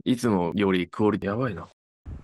いつもよりクオリティやばいな。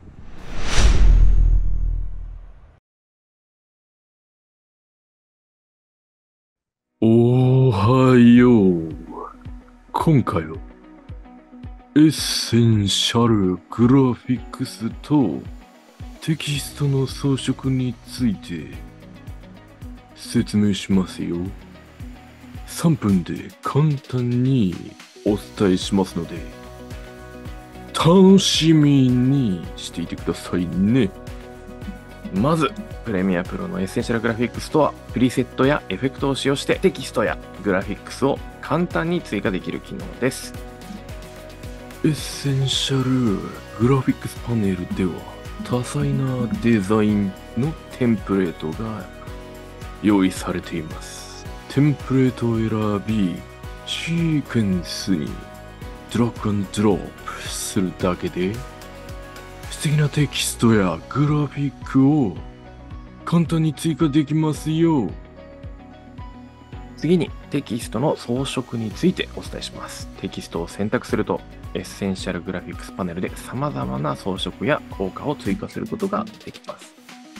おはよう。今回はエッセンシャルグラフィックスとテキストの装飾について説明しますよ。3分で簡単にお伝えしますので楽しみにしていてくださいね。まず、プレミアプロのエッセンシャルグラフィックスとは、プリセットやエフェクトを使用してテキストやグラフィックスを簡単に追加できる機能です。エッセンシャルグラフィックスパネルでは、多彩なデザインのテンプレートが用意されています。テンプレートを選び、シークエンスにドラッグアンドドロップするだけで、素敵なテキストやグラフィックを簡単に追加できますよ。次にテキストの装飾についてお伝えします。テキストを選択すると、エッセンシャルグラフィックスパネルで様々な装飾や効果を追加することができます。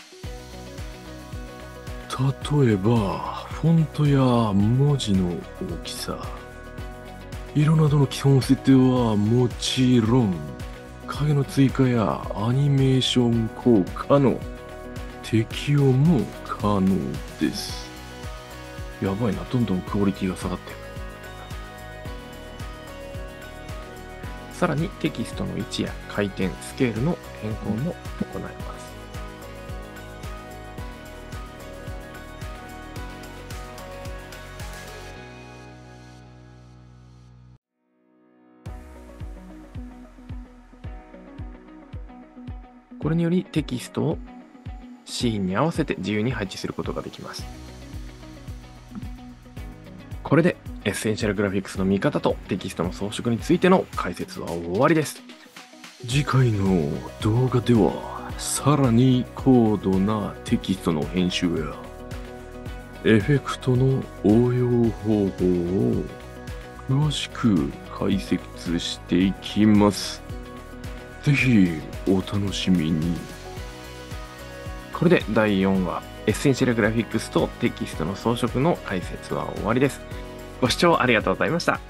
例えば、フォントや文字の大きさ、色などの基本設定はもちろん、影の追加やアニメーション効果の適用も可能です。やばいな、どんどんクオリティが下がってる。さらにテキストの位置や回転、スケールの変更も行えます。これによりテキストをシーンに合わせて自由に配置することができます。これでエッセンシャルグラフィックスの見方とテキストの装飾についての解説は終わりです。次回の動画ではさらに高度なテキストの編集やエフェクトの応用方法を詳しく解説していきます。ぜひお楽しみに。これで第4話、エッセンシャルグラフィックスとテキストの装飾の解説は終わりです。ご視聴ありがとうございました。